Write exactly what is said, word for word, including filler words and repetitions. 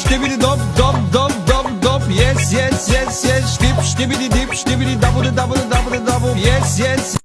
Stibidi dop dop dop dop dop. Yes yes yes yes. Dip stibidi dip stibidi double double double double. Yes yes.